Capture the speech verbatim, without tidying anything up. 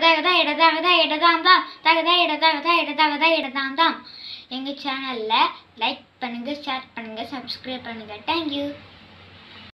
தகதா இட தகதா இடதாம் தாம் தகதா இட தகதா இட தகதா இடதாம் தாம். எங்கள் சேனலில் லைக் பண்ணுங்கள், ஷேர் பண்ணுங்கள், சப்ஸ்கிரைப் பண்ணுங்கள். தேங்க்யூ.